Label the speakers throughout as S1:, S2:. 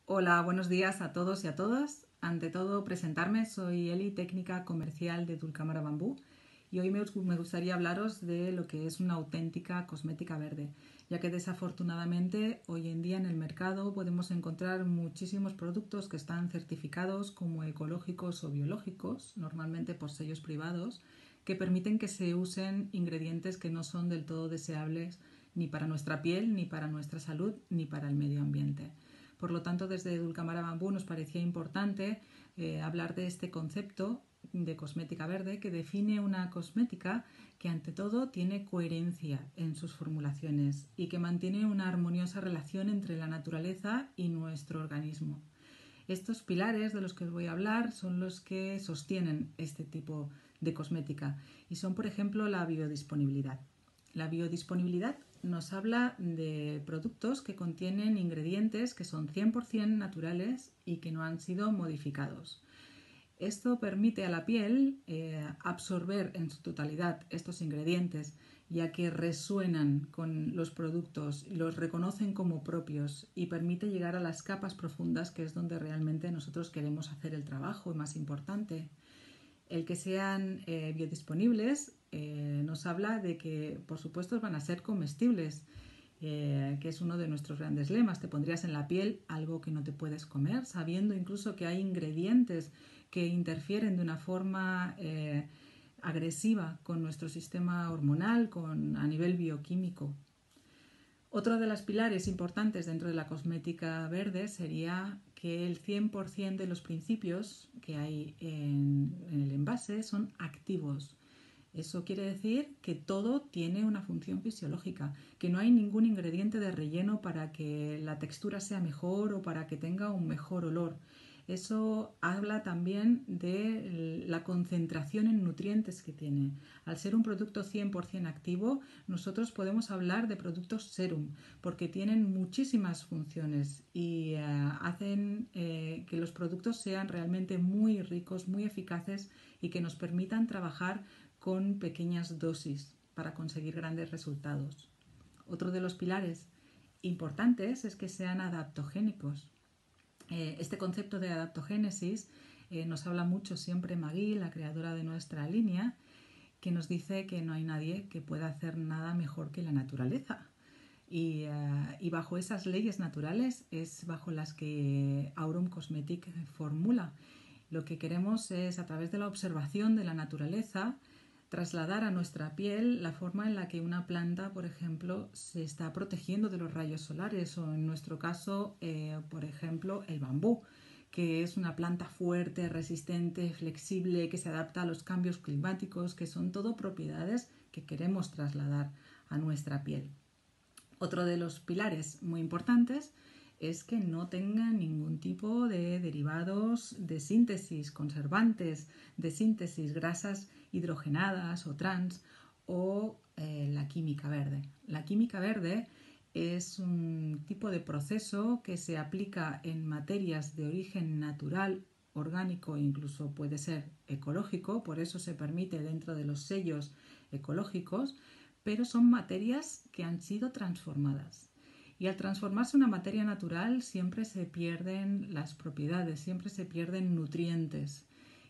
S1: Hola, buenos días a todos y a todas. Ante todo, presentarme, soy Eli, técnica comercial de Dulcamara Bambú, y hoy me gustaría hablaros de lo que es una auténtica cosmética verde, ya que desafortunadamente hoy en día en el mercado podemos encontrar muchísimos productos que están certificados como ecológicos o biológicos, normalmente por sellos privados, que permiten que se usen ingredientes que no son del todo deseables ni para nuestra piel, ni para nuestra salud, ni para el medio ambiente. Por lo tanto, desde Dulcamara Bambú nos parecía importante hablar de este concepto de cosmética verde que define una cosmética que ante todo tiene coherencia en sus formulaciones y que mantiene una armoniosa relación entre la naturaleza y nuestro organismo. Estos pilares de los que os voy a hablar son los que sostienen este tipo de cosmética y son, por ejemplo, la biodisponibilidad. La biodisponibilidad nos habla de productos que contienen ingredientes que son 100% naturales y que no han sido modificados. Esto permite a la piel absorber en su totalidad estos ingredientes, ya que resuenan con los productos y los reconocen como propios, y permite llegar a las capas profundas, que es donde realmente nosotros queremos hacer el trabajo más importante. El que sean biodisponibles nos habla de que, por supuesto, van a ser comestibles, que es uno de nuestros grandes lemas. Te pondrías en la piel algo que no te puedes comer, sabiendo incluso que hay ingredientes que interfieren de una forma agresiva con nuestro sistema hormonal, a nivel bioquímico. Otro de los pilares importantes dentro de la cosmética verde sería que el 100% de los principios que hay en el envase son activos. Eso quiere decir que todo tiene una función fisiológica, que no hay ningún ingrediente de relleno para que la textura sea mejor o para que tenga un mejor olor. Eso habla también de la concentración en nutrientes que tiene. Al ser un producto 100% activo, nosotros podemos hablar de productos serum, porque tienen muchísimas funciones y hacen que los productos sean realmente muy ricos, muy eficaces, y que nos permitan trabajar con pequeñas dosis para conseguir grandes resultados. Otro de los pilares importantes es que sean adaptogénicos. Este concepto de adaptogénesis nos habla mucho siempre Maggie, la creadora de nuestra línea, que nos dice que no hay nadie que pueda hacer nada mejor que la naturaleza. Y bajo esas leyes naturales es bajo las que Aurum Cosmetic formula. Lo que queremos es, a través de la observación de la naturaleza, trasladar a nuestra piel la forma en la que una planta, por ejemplo, se está protegiendo de los rayos solares, o en nuestro caso, por ejemplo, el bambú, que es una planta fuerte, resistente, flexible, que se adapta a los cambios climáticos, que son todo propiedades que queremos trasladar a nuestra piel. Otro de los pilares muy importantes es que no tenga ningún tipo de derivados de síntesis, conservantes de síntesis, grasas hidrogenadas o trans, o la química verde. La química verde es un tipo de proceso que se aplica en materias de origen natural, orgánico e incluso puede ser ecológico, por eso se permite dentro de los sellos ecológicos, pero son materias que han sido transformadas. Y al transformarse una materia natural siempre se pierden las propiedades, siempre se pierden nutrientes,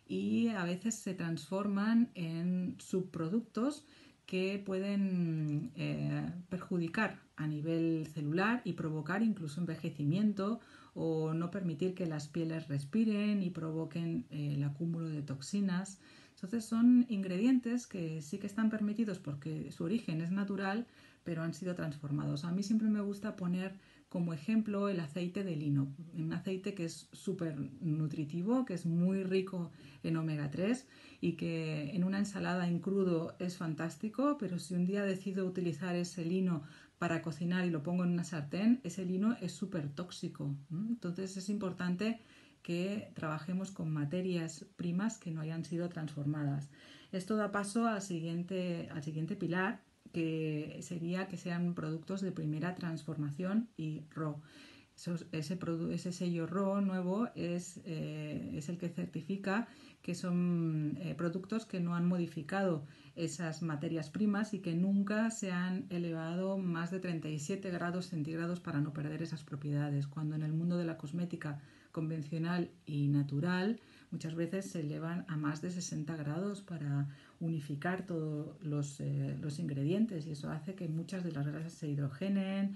S1: y a veces se transforman en subproductos que pueden perjudicar a nivel celular y provocar incluso envejecimiento, o no permitir que las pieles respiren y provoquen el acúmulo de toxinas. Entonces son ingredientes que sí que están permitidos porque su origen es natural, pero han sido transformados. A mí siempre me gusta poner como ejemplo el aceite de lino, un aceite que es súper nutritivo, que es muy rico en omega 3 y que en una ensalada en crudo es fantástico, pero si un día decido utilizar ese lino para cocinar y lo pongo en una sartén, ese lino es súper tóxico. Entonces es importante que trabajemos con materias primas que no hayan sido transformadas. Esto da paso al siguiente pilar, que sería que sean productos de primera transformación y RAW. Ese sello RO nuevo es el que certifica que son productos que no han modificado esas materias primas y que nunca se han elevado más de 37 grados centígrados para no perder esas propiedades, cuando en el mundo de la cosmética convencional y natural muchas veces se elevan a más de 60 grados para unificar todos los ingredientes, y eso hace que muchas de las grasas se hidrogenen,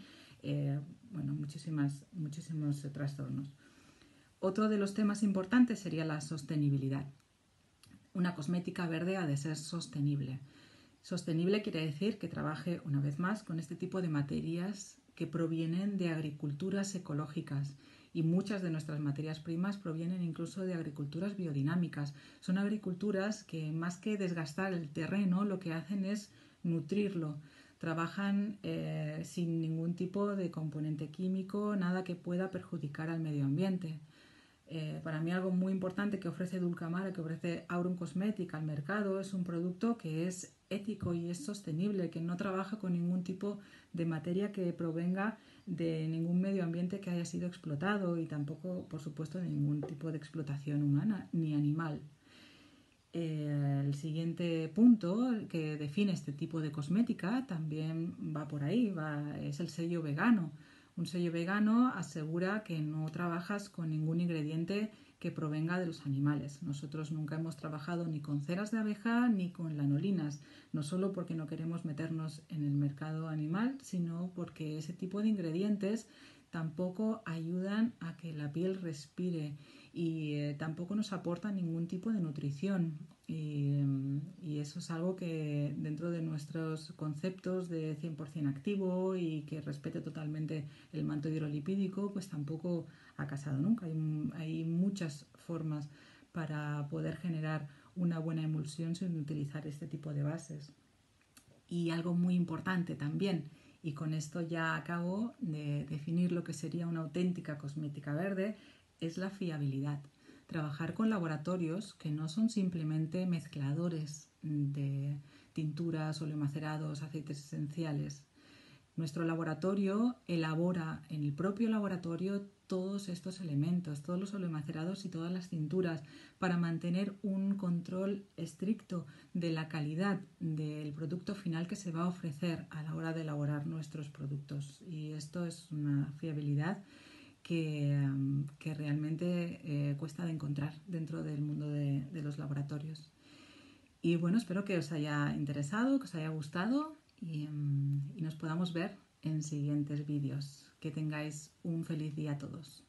S1: muchísimos trastornos. Otro de los temas importantes sería la sostenibilidad. Una cosmética verde ha de ser sostenible. Sostenible quiere decir que trabaje, una vez más, con este tipo de materias que provienen de agriculturas ecológicas, y muchas de nuestras materias primas provienen incluso de agriculturas biodinámicas. Son agriculturas que, más que desgastar el terreno, lo que hacen es nutrirlo. Trabajan sin ningún tipo de componente químico, nada que pueda perjudicar al medio ambiente. Para mí algo muy importante que ofrece Dulcamara, que ofrece Aurum Cosmética al mercado, es un producto que es ético y es sostenible, que no trabaja con ningún tipo de materia que provenga de ningún medio ambiente que haya sido explotado, y tampoco, por supuesto, de ningún tipo de explotación humana ni animal. El siguiente punto que define este tipo de cosmética también va por ahí, es el sello vegano. Un sello vegano asegura que no trabajas con ningún ingrediente que provenga de los animales. Nosotros nunca hemos trabajado ni con ceras de abeja ni con lanolinas, no solo porque no queremos meternos en el mercado animal, sino porque ese tipo de ingredientes tampoco ayudan a que la piel respire y tampoco nos aporta ningún tipo de nutrición, y eso es algo que dentro de nuestros conceptos de 100% activo y que respete totalmente el manto hidrolipídico, pues tampoco ha casado nunca. Hay muchas formas para poder generar una buena emulsión sin utilizar este tipo de bases. Y algo muy importante también, y con esto ya acabo de definir lo que sería una auténtica cosmética verde, es la fiabilidad. Trabajar con laboratorios que no son simplemente mezcladores de tinturas, oleomacerados, aceites esenciales. Nuestro laboratorio elabora en el propio laboratorio todos estos elementos, todos los oleomacerados y todas las tinturas, para mantener un control estricto de la calidad del producto final que se va a ofrecer a la hora de elaborar nuestros productos. Y esto es una fiabilidad que realmente cuesta de encontrar dentro del mundo de los laboratorios. Y bueno, espero que os haya interesado, que os haya gustado, y nos podamos ver en siguientes vídeos. Que tengáis un feliz día a todos.